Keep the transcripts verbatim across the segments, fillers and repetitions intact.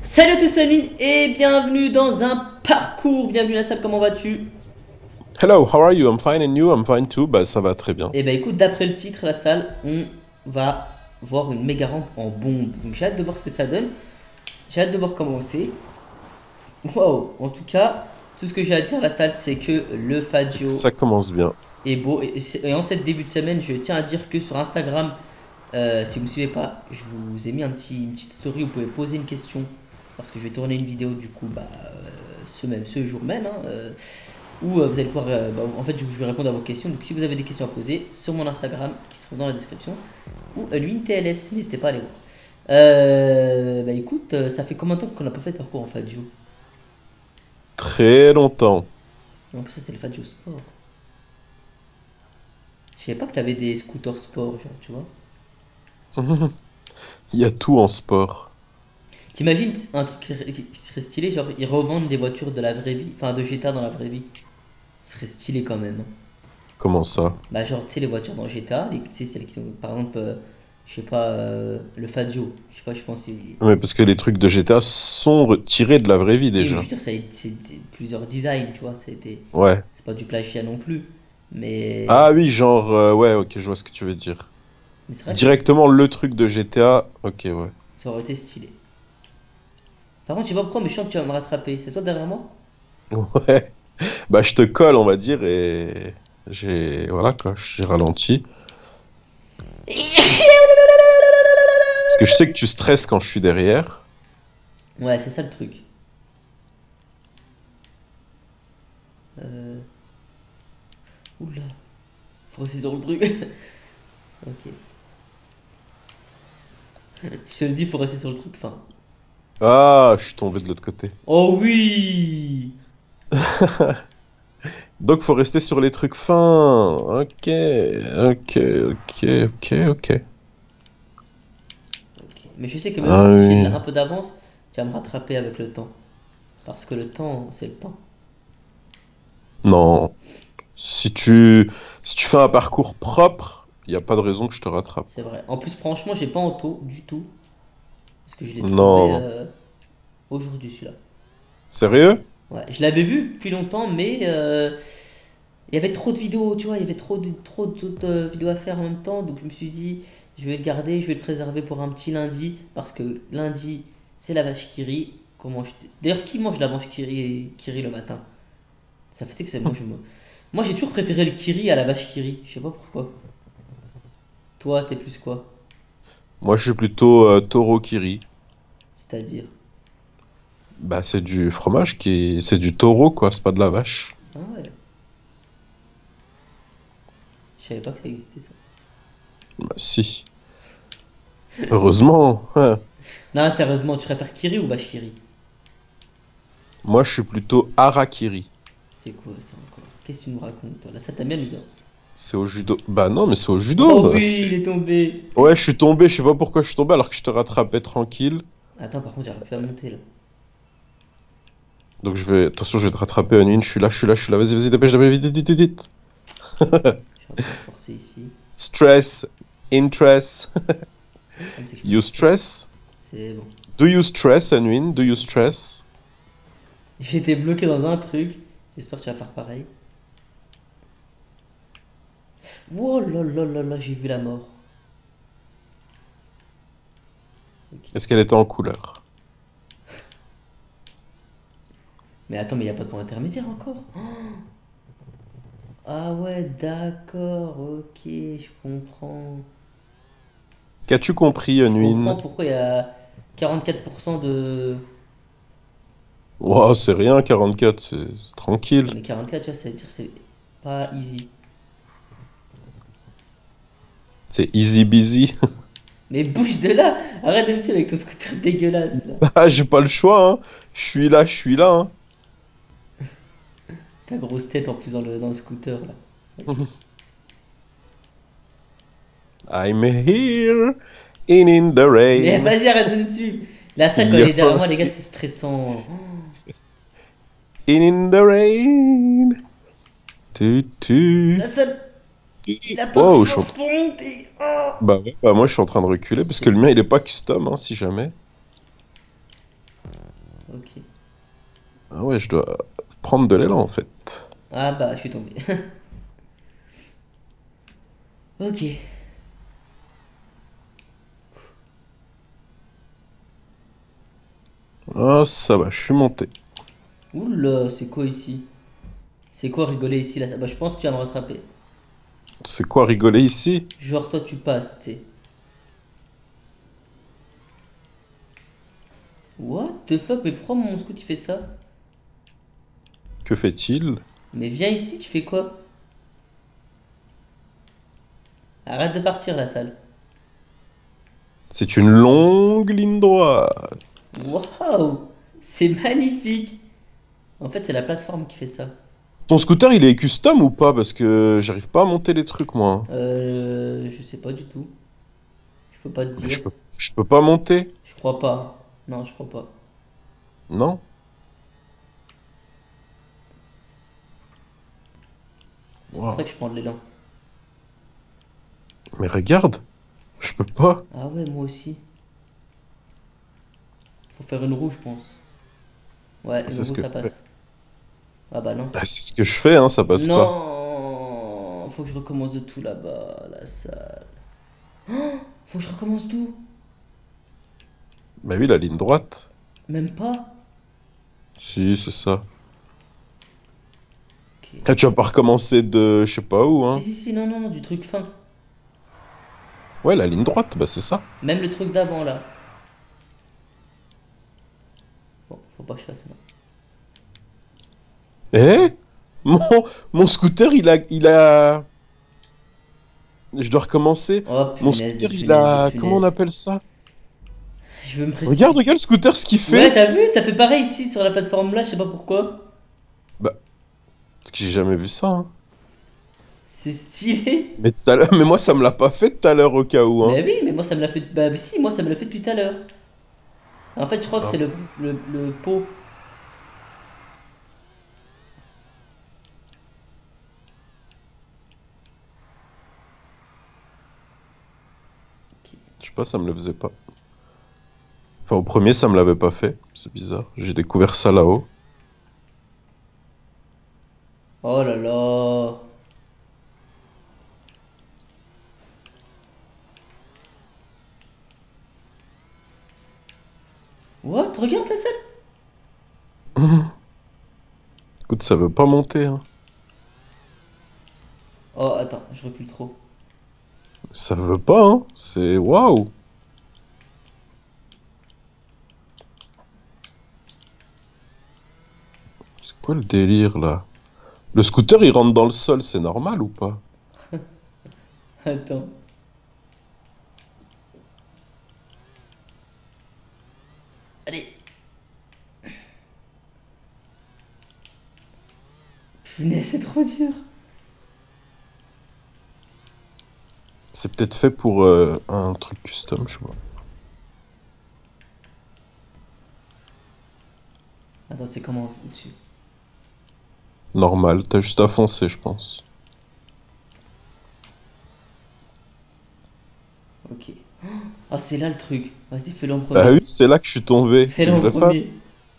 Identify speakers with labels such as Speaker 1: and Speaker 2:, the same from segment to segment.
Speaker 1: Salut à tous, salut et bienvenue dans un parcours. Bienvenue à la salle, comment vas-tu?
Speaker 2: Hello, how are you? I'm fine and you? I'm fine too. Bah ça va très bien.
Speaker 1: Eh ben écoute, d'après le titre, la salle, on va voir une méga rampe en bombe. Donc j'ai hâte de voir ce que ça donne. J'ai hâte de voir comment c'est. Wow, en tout cas, tout ce que j'ai à dire, la salle, c'est que le
Speaker 2: C'est que
Speaker 1: Fadio
Speaker 2: ça commence bien.
Speaker 1: est beau. Et, c'est- et en cette début de semaine, je tiens à dire que sur Instagram, euh, si vous ne suivez pas, je vous ai mis un petit, une petite story où vous pouvez poser une question. Parce que je vais tourner une vidéo du coup bah, euh, ce, même, ce jour même. Hein, euh, où euh, vous allez pouvoir. Euh, bah, en fait, je, je vais répondre à vos questions. Donc si vous avez des questions à poser sur mon Instagram qui se trouve dans la description. Ou euh, lui, T L S, n'hésitez pas à aller voir. Euh, bah écoute, euh, ça fait combien de temps qu'on n'a pas fait de parcours en Fadio?
Speaker 2: Très longtemps.
Speaker 1: En plus, ça c'est le Fadio Sport. Je savais pas que t'avais des scooters sport, genre, tu vois.
Speaker 2: Il y a tout en sport.
Speaker 1: T'imagines un truc qui qui serait stylé, genre ils revendent les voitures de la vraie vie, enfin de G T A dans la vraie vie. Ce serait stylé quand même.
Speaker 2: Comment ça?
Speaker 1: Bah genre tu sais les voitures dans G T A, les- tu sais celles qui ont par exemple, euh, je sais pas, euh, le Fadio, je sais pas, je pense. c'est-
Speaker 2: Mais parce que les trucs de G T A sont retirés de la vraie vie
Speaker 1: Oui mais je
Speaker 2: déjà.
Speaker 1: veux dire ça a été- c'est c'est plusieurs designs, tu vois, ça a été,
Speaker 2: Ouais.
Speaker 1: c'est pas du plagiat non plus, mais
Speaker 2: Ah oui, genre, euh, ouais, ok, je vois ce que tu veux dire.
Speaker 1: mais c'est vrai que
Speaker 2: Directement le truc de G T A, ok, ouais.
Speaker 1: ça aurait été stylé. Par contre je sais pas pourquoi mais je sens que tu vas me rattraper, c'est toi derrière moi?
Speaker 2: Ouais. Bah je te colle, on va dire, et j'ai, voilà quoi, j'ai ralenti. Parce que je sais que tu stresses quand je suis derrière.
Speaker 1: Ouais c'est ça le truc. Euh... Oula, faut rester sur le truc. Ok. Je te le dis, faut rester sur le truc, enfin.
Speaker 2: Ah, je suis tombé de l'autre côté.
Speaker 1: Oh oui!
Speaker 2: Donc faut rester sur les trucs fins. Ok, ok, ok, ok, ok.
Speaker 1: Ok. Mais je sais que même
Speaker 2: Ah
Speaker 1: si j'ai
Speaker 2: oui.
Speaker 1: un peu d'avance, tu vas me rattraper avec le temps. Parce que le temps, c'est le temps.
Speaker 2: Non. Si tu, si tu fais un parcours propre, il n'y a pas de raison que je te rattrape.
Speaker 1: C'est vrai. En plus, franchement, j'ai pas en taux du tout. Parce que je l'ai trouvé
Speaker 2: Non.
Speaker 1: euh, aujourd'hui, celui-là.
Speaker 2: Sérieux?
Speaker 1: Ouais, je l'avais vu depuis longtemps, mais euh, il y avait trop de vidéos, tu vois, il y avait trop de, trop d'autres euh, vidéos à faire en même temps. Donc je me suis dit, je vais le garder, je vais le préserver pour un petit lundi. Parce que lundi, c'est la vache qui rit. Comment je... D'ailleurs, qui mange la vache qui rit, qui rit le matin? Ça fait que c'est moi, je me... Moi, j'ai toujours préféré le kiri à la vache qui rit. Je sais pas pourquoi. Toi, t'es plus quoi?
Speaker 2: Moi je suis plutôt euh, Toro Kiri.
Speaker 1: C'est-à-dire.
Speaker 2: Bah c'est du fromage qui, c'est du taureau quoi, c'est pas de la vache.
Speaker 1: Ah ouais. Je savais pas que ça existait ça.
Speaker 2: Bah si. Heureusement. Hein.
Speaker 1: Non, sérieusement, tu préfères kiri ou vache qui rit?
Speaker 2: Moi je suis plutôt Harakiri.
Speaker 1: C'est quoi ça encore? Qu'est-ce que tu nous racontes, toi? Là, ça t'amène bien.
Speaker 2: C'est c'est au judo. Bah non, mais c'est au judo.
Speaker 1: Oh
Speaker 2: Bah,
Speaker 1: oui,
Speaker 2: c'est-
Speaker 1: il est tombé.
Speaker 2: ouais, je suis tombé, je sais pas pourquoi je suis tombé alors que je te rattrapais tranquille.
Speaker 1: Attends, par contre, j'arrive plus à monter là.
Speaker 2: Donc je vais. Attention, je vais te rattraper, Anine. Je suis là, je suis là, je suis là. Vas-y, vas-y, dépêche, dépêche, vite, vite, vite, vite.
Speaker 1: Je suis en train de forcer ici.
Speaker 2: Stress, interest.
Speaker 1: Comme c'est que je peux
Speaker 2: You
Speaker 1: pas passer.
Speaker 2: stress?
Speaker 1: C'est bon.
Speaker 2: Do you stress, Anine? Do you stress?
Speaker 1: J'étais bloqué dans un truc. J'espère que tu vas faire pareil. Oh là là là là, j'ai vu la mort. Ok.
Speaker 2: Est-ce qu'elle était en couleur?
Speaker 1: Mais attends, mais il n'y a pas de point intermédiaire encore. Oh. Ah ouais, d'accord, ok, je comprends.
Speaker 2: Qu'as-tu compris,
Speaker 1: Je comprends
Speaker 2: Anine?
Speaker 1: pourquoi il y a quarante-quatre pour cent de...
Speaker 2: Wow, c'est rien, quarante-quatre, c'est c'est tranquille.
Speaker 1: Mais quarante-quatre, tu vois, ça veut dire que c'est pas easy.
Speaker 2: C'est easy busy.
Speaker 1: Mais bouge de là! Arrête de me tirer avec ton scooter dégueulasse là.
Speaker 2: Ah, j'ai pas le choix, hein. Je suis là, je suis là, hein.
Speaker 1: Ta grosse tête en plus dans le, dans le scooter là. Ok.
Speaker 2: I'm here, in in the
Speaker 1: Mais
Speaker 2: rain.
Speaker 1: vas-y, arrête de me suivre! Là, ça, quand il est derrière
Speaker 2: Yo,
Speaker 1: moi, les gars, c'est stressant.
Speaker 2: in in the rain. Tu, tu.
Speaker 1: Là, ça, il a pas de
Speaker 2: Wow, je suis en
Speaker 1: force pour monter. Oh.
Speaker 2: Bah, ouais, bah moi je suis en train de reculer parce que
Speaker 1: C'est
Speaker 2: le mien il est pas custom hein, si jamais.
Speaker 1: Ok.
Speaker 2: Ah ouais, je dois prendre de l'élan en fait.
Speaker 1: Ah bah, je suis tombé. Ok.
Speaker 2: Ah, ça va, je suis monté.
Speaker 1: Oula, c'est quoi ici? C'est quoi rigoler ici là? Bah, je pense que tu vas me rattraper.
Speaker 2: C'est quoi rigoler ici?
Speaker 1: Genre, toi, tu passes, tu sais. What the fuck? Mais pourquoi mon scout il fait ça?
Speaker 2: Que fait-il?
Speaker 1: Mais viens ici, tu fais quoi? Arrête de partir, la salle.
Speaker 2: C'est une longue ligne droite.
Speaker 1: Waouh! C'est magnifique! En fait, c'est la plateforme qui fait ça.
Speaker 2: Ton scooter, il est custom ou pas? Parce que j'arrive pas à monter les trucs, moi.
Speaker 1: Euh. Je sais pas du tout. Je peux pas te
Speaker 2: Mais
Speaker 1: dire.
Speaker 2: je peux, je peux pas monter,
Speaker 1: Je crois pas. Non, je crois pas.
Speaker 2: non?
Speaker 1: C'est pour ça
Speaker 2: Wow.
Speaker 1: que je prends de l'élan.
Speaker 2: Mais regarde, je peux pas.
Speaker 1: Ah ouais, moi aussi. Faut faire une roue, je pense. Ouais, une
Speaker 2: C'est ce
Speaker 1: roue,
Speaker 2: que
Speaker 1: ça
Speaker 2: je fais.
Speaker 1: passe. Ah bah non.
Speaker 2: Bah, c'est ce que je fais, hein, ça passe pas.
Speaker 1: Non! Faut que je recommence de tout là-bas, la salle. Faut que je recommence tout.
Speaker 2: Bah oui, la ligne droite.
Speaker 1: Même pas.
Speaker 2: Si, c'est ça.
Speaker 1: Ok.
Speaker 2: Ah, tu vas pas recommencer de je sais pas où,
Speaker 1: Si,
Speaker 2: hein.
Speaker 1: si, si, non, non, non, du truc fin.
Speaker 2: Ouais, la ligne droite, bah c'est ça.
Speaker 1: Même le truc d'avant là. Bon, faut pas que je fasse ça.
Speaker 2: Eh? Mon, mon scooter, il a, il a... Je dois recommencer.
Speaker 1: Oh
Speaker 2: Mon
Speaker 1: punaise de
Speaker 2: scooter, il
Speaker 1: punaise de
Speaker 2: a... Comment on
Speaker 1: punaise.
Speaker 2: appelle ça?
Speaker 1: Je veux me
Speaker 2: Regarde,
Speaker 1: précipiter.
Speaker 2: regarde le scooter, ce qu'il
Speaker 1: Ouais,
Speaker 2: fait.
Speaker 1: t'as vu? Ça fait pareil ici sur la plateforme là, je sais pas pourquoi.
Speaker 2: Bah, parce que j'ai jamais vu ça, hein.
Speaker 1: C'est stylé.
Speaker 2: Mais, tout à l'heure- mais moi, ça me l'a pas fait tout à l'heure au cas où, hein.
Speaker 1: Mais oui, mais moi ça me l'a fait. Bah si, moi ça me l'a fait depuis tout à l'heure. En fait, je crois que
Speaker 2: Ah
Speaker 1: c'est le,
Speaker 2: ouais.
Speaker 1: le, le pot. Ok.
Speaker 2: Je sais pas, ça me le faisait pas. Enfin, au premier, ça me l'avait pas fait. C'est bizarre. J'ai découvert ça là-haut.
Speaker 1: Oh là là. What? Regarde la salle.
Speaker 2: Écoute, ça veut pas monter, hein.
Speaker 1: Oh, attends, je recule trop.
Speaker 2: Ça veut pas, hein. C'est waouh. C'est quoi le délire là? Le scooter il rentre dans le sol, c'est normal ou pas?
Speaker 1: Attends. Allez. Punaise, c'est trop dur.
Speaker 2: C'est peut-être fait pour euh, un truc custom, je sais pas.
Speaker 1: Attends, c'est comment au-dessus?
Speaker 2: Normal, t'as juste à foncer, je pense.
Speaker 1: Ok. Ah, c'est là le truc. Vas-y, fais-le en
Speaker 2: Bah
Speaker 1: premier.
Speaker 2: oui, c'est là que je suis tombé. Tu
Speaker 1: Fais-le
Speaker 2: veux que
Speaker 1: en
Speaker 2: je le fasse?
Speaker 1: premier.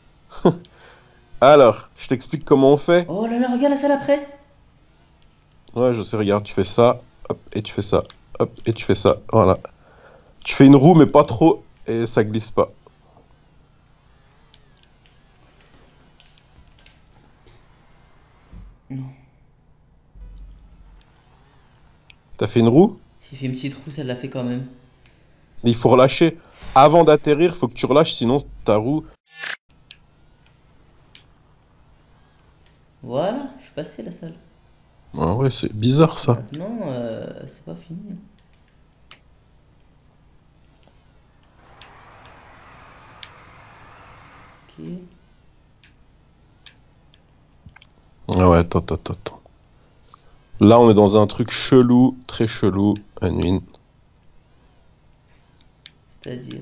Speaker 2: Alors, je t'explique comment on fait.
Speaker 1: Oh là là, regarde la salle après.
Speaker 2: Ouais, je sais, regarde, tu fais ça, hop, et tu fais ça, hop, et tu fais ça, voilà. Tu fais une roue, mais pas trop, et ça glisse pas.
Speaker 1: Non.
Speaker 2: T'as fait une roue?
Speaker 1: J'ai fait une petite roue, ça l'a fait quand même.
Speaker 2: Mais il faut relâcher. Avant d'atterrir, faut que tu relâches, sinon ta roue...
Speaker 1: Voilà, je suis passé la salle.
Speaker 2: Ah ouais, c'est bizarre ça.
Speaker 1: Maintenant, euh, c'est pas fini. Ok.
Speaker 2: Ah ouais, attends, attends, attends. Là, on est dans un truc chelou, très chelou, Anwin.
Speaker 1: C'est-à-dire.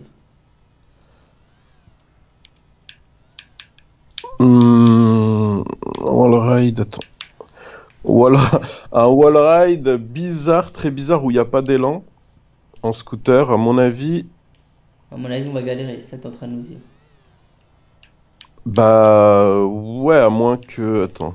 Speaker 2: Hmm, wall ride, attends. Wall- un wall ride bizarre, très bizarre, où il n'y a pas d'élan. En scooter, à mon avis.
Speaker 1: À mon avis, on va galérer, c'est ça que t'es en train de nous dire.
Speaker 2: Bah ouais, à moins que... Attends.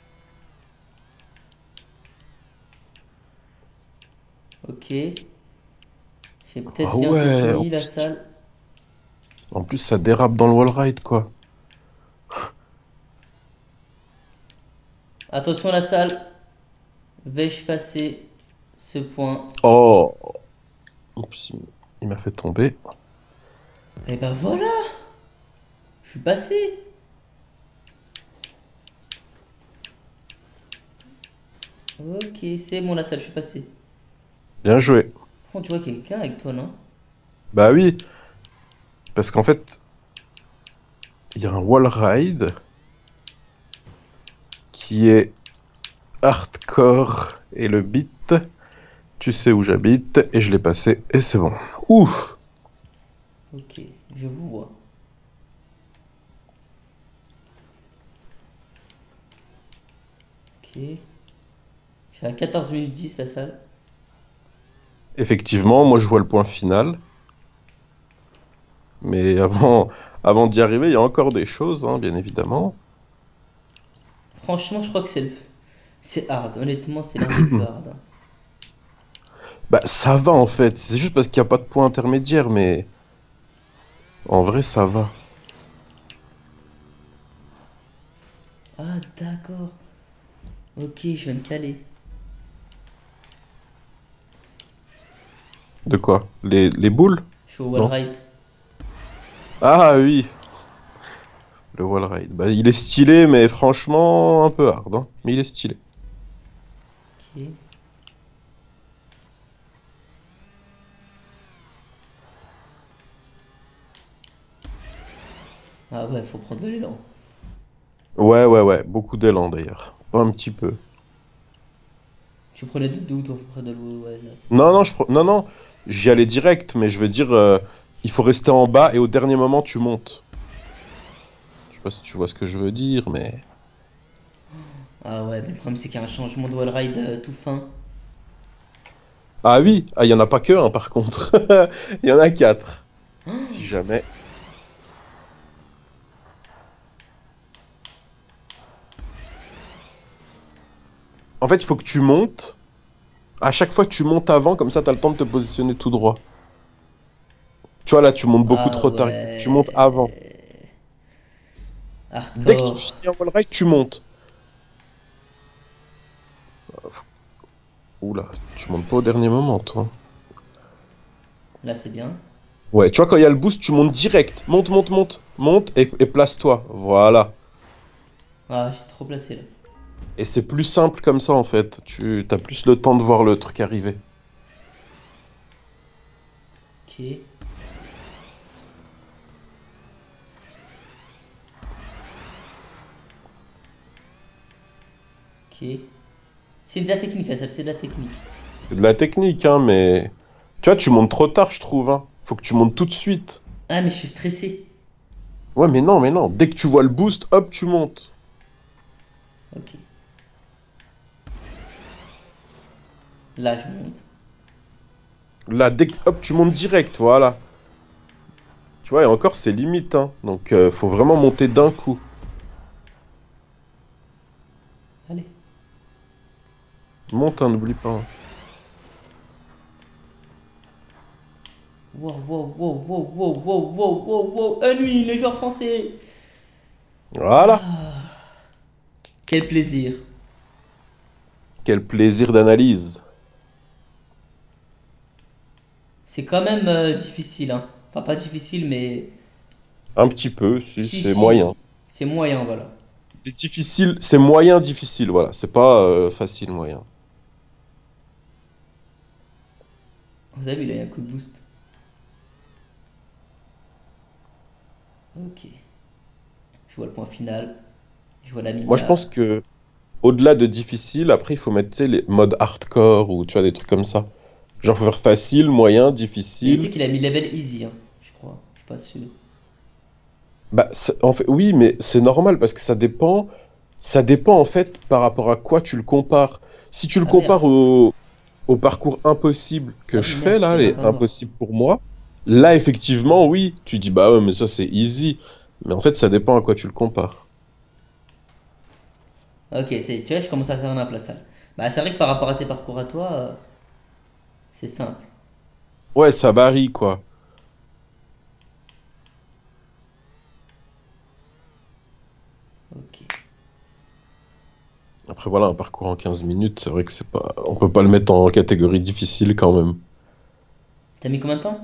Speaker 1: Ok. J'ai peut-être
Speaker 2: Ah
Speaker 1: bientôt
Speaker 2: ouais, en
Speaker 1: fini la
Speaker 2: plus,
Speaker 1: salle.
Speaker 2: en plus, ça dérape dans le wallride, quoi.
Speaker 1: Attention la salle. Vais-je passer ce point?
Speaker 2: Oh, oups, il m'a fait tomber.
Speaker 1: Et ben voilà. Je suis passé. Ok, c'est bon la salle, je suis passé.
Speaker 2: Bien joué.
Speaker 1: Par contre, tu vois quelqu'un avec toi, non?
Speaker 2: Bah oui, parce qu'en fait, il y a un wallride qui est hardcore et le beat, tu sais où j'habite, et je l'ai passé, et c'est bon. Ouf!
Speaker 1: Ok, je vous vois. Ok. Je suis à quatorze minutes dix la salle.
Speaker 2: Effectivement, moi je vois le point final, mais avant, avant d'y arriver, il y a encore des choses, hein, bien évidemment.
Speaker 1: Franchement, je crois que c'est le... C'est hard. Honnêtement, c'est l'un des plus hard, hein.
Speaker 2: Bah ça va en fait, c'est juste parce qu'il n'y a pas de point intermédiaire, mais en vrai ça va.
Speaker 1: Ah, d'accord. Ok, je vais me caler.
Speaker 2: De quoi? Les, les boules?
Speaker 1: Je suis au
Speaker 2: Non?
Speaker 1: wallride.
Speaker 2: Ah oui, le wallride. Bah il est stylé, mais franchement un peu hard, hein. Mais il est stylé.
Speaker 1: Ok. Ah ouais, faut prendre de l'élan.
Speaker 2: Ouais, ouais, ouais, beaucoup d'élan d'ailleurs. Pas un petit peu.
Speaker 1: Tu prenais de d'où toi? Près de l'eau, ouais, là, c'est
Speaker 2: Non,
Speaker 1: bon.
Speaker 2: non, je, pre- non, non, j'y allais direct, mais je veux dire, euh, il faut rester en bas et au dernier moment tu montes. Je sais pas si tu vois ce que je veux dire, mais...
Speaker 1: Ah ouais, mais le problème c'est qu'il y a un changement de wallride euh, tout fin.
Speaker 2: Ah oui, ah, il y en a pas que un par contre. Il y en a quatre. Si jamais. En fait, il faut que tu montes. À chaque fois, tu montes avant, comme ça, t'as le temps de te positionner tout droit. Tu vois, là, tu montes beaucoup
Speaker 1: Ah
Speaker 2: trop tard. Il faut que tu montes avant.
Speaker 1: ouais.
Speaker 2: Dès que tu
Speaker 1: Hardcore.
Speaker 2: finis un wallride, tu montes. Oula, tu montes pas au dernier moment, toi.
Speaker 1: Là c'est bien.
Speaker 2: Ouais, tu vois, quand il y a le boost, tu montes direct. Monte, monte, monte. Monte et, et place-toi. Voilà.
Speaker 1: Ah, j'étais trop placé là.
Speaker 2: Et c'est plus simple comme ça, en fait. Tu as plus le temps de voir le truc arriver.
Speaker 1: Ok. Ok. C'est de la technique là, ça c'est de la technique.
Speaker 2: C'est de la technique, hein, mais... Tu vois, tu montes trop tard, je trouve, hein. Faut que tu montes tout de suite.
Speaker 1: Ah, mais je suis stressé.
Speaker 2: Ouais, mais non, mais non. Dès que tu vois le boost, hop, tu montes.
Speaker 1: Ok. Là je monte.
Speaker 2: Là, dès que... Hop, tu montes direct, voilà. Tu vois, et encore, c'est limite, hein. Donc, euh, faut vraiment monter d'un coup.
Speaker 1: Allez.
Speaker 2: Monte, hein, n'oublie pas, hein.
Speaker 1: Wow, wow, wow, wow, wow, wow, wow, wow, wow. Euh, lui, les joueurs français.
Speaker 2: Voilà.
Speaker 1: Quel plaisir.
Speaker 2: Quel plaisir d'analyse.
Speaker 1: C'est quand même euh, difficile, hein. Enfin, pas difficile, mais...
Speaker 2: Un petit peu, si,
Speaker 1: Si,
Speaker 2: c'est
Speaker 1: si.
Speaker 2: moyen.
Speaker 1: C'est moyen, voilà.
Speaker 2: C'est difficile, c'est moyen difficile, voilà. C'est pas euh, facile moyen.
Speaker 1: Vous avez vu, là, il y a un coup de boost. Ok. Je vois le point final. Je vois la
Speaker 2: Moi, je pense
Speaker 1: minière.
Speaker 2: que au-delà de difficile, après, il faut mettre, tu sais, les modes hardcore ou tu vois, des trucs comme ça. Genre, faut faire facile, moyen,
Speaker 1: Mais tu
Speaker 2: difficile.
Speaker 1: sais qu'il a mis level easy, hein, je crois. Je suis pas sûr.
Speaker 2: Bah, c'est- en fait, oui, mais c'est normal parce que ça dépend. Ça dépend, en fait, par rapport à quoi tu le compares. Si tu le
Speaker 1: Ah merde.
Speaker 2: compares au, au parcours impossible
Speaker 1: Ah
Speaker 2: que
Speaker 1: oui,
Speaker 2: je fais,
Speaker 1: merde, je
Speaker 2: là,
Speaker 1: l'ai même
Speaker 2: les
Speaker 1: pas voir.
Speaker 2: impossibles pour moi, là, effectivement, oui, tu dis, bah ouais, mais ça, c'est easy. Mais en fait, ça dépend à quoi tu le compares.
Speaker 1: Ok, c'est- tu vois, je commence à faire un à la salle. Bah, c'est vrai que par rapport à tes parcours à toi, euh, c'est simple.
Speaker 2: Ouais, ça varie, quoi.
Speaker 1: Ok.
Speaker 2: Après, voilà, un parcours en quinze minutes, c'est vrai que c'est pas... On peut pas le mettre en catégorie difficile, quand même.
Speaker 1: T'as mis combien de temps?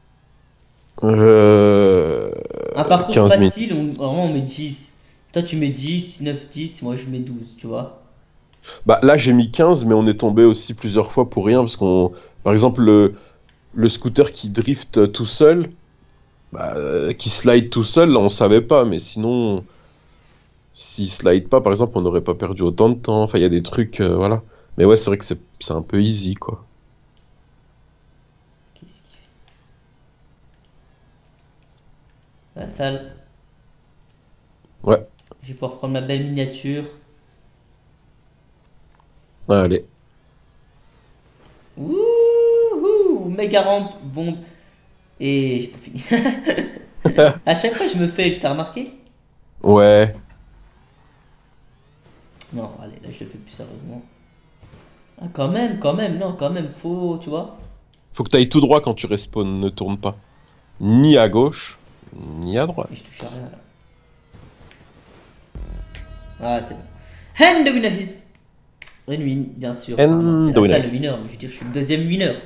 Speaker 2: Euh...
Speaker 1: Un parcours
Speaker 2: quinze minutes.
Speaker 1: facile, on, vraiment on met dix. Toi tu mets dix, neuf, dix, moi je mets douze, tu vois.
Speaker 2: Bah, là, j'ai mis quinze, mais on est tombé aussi plusieurs fois pour rien, parce qu'on... Par exemple, le, le scooter qui drift tout seul, bah, euh, qui slide tout seul, là, on savait pas, mais sinon... S'il slide pas, par exemple, on n'aurait pas perdu autant de temps. Enfin, il y a des trucs, euh, voilà. Mais ouais, c'est vrai que c'est c'est un peu easy, quoi.
Speaker 1: Qu'est-ce qu'il fait? La salle,
Speaker 2: Ouais,
Speaker 1: je vais pouvoir prendre ma belle miniature.
Speaker 2: allez.
Speaker 1: Wouhou! Méga rampe, bombe. Et j'ai pas fini. À chaque fois je me fais, je t'ai remarqué?
Speaker 2: Ouais.
Speaker 1: Non, allez, là je le fais plus sérieusement. Ah, quand même, quand même, non, quand même, faut, tu vois.
Speaker 2: Faut que t'ailles tout droit quand tu respawns, ne tourne pas. Ni à gauche, ni à
Speaker 1: Et je touche à
Speaker 2: droite.
Speaker 1: rien là. Ah, c'est bon. And the winner is. Une win, bien sûr. Enfin, non, c'est
Speaker 2: And the
Speaker 1: la salle
Speaker 2: winner.
Speaker 1: le winner, mais je veux dire, je suis le deuxième winner.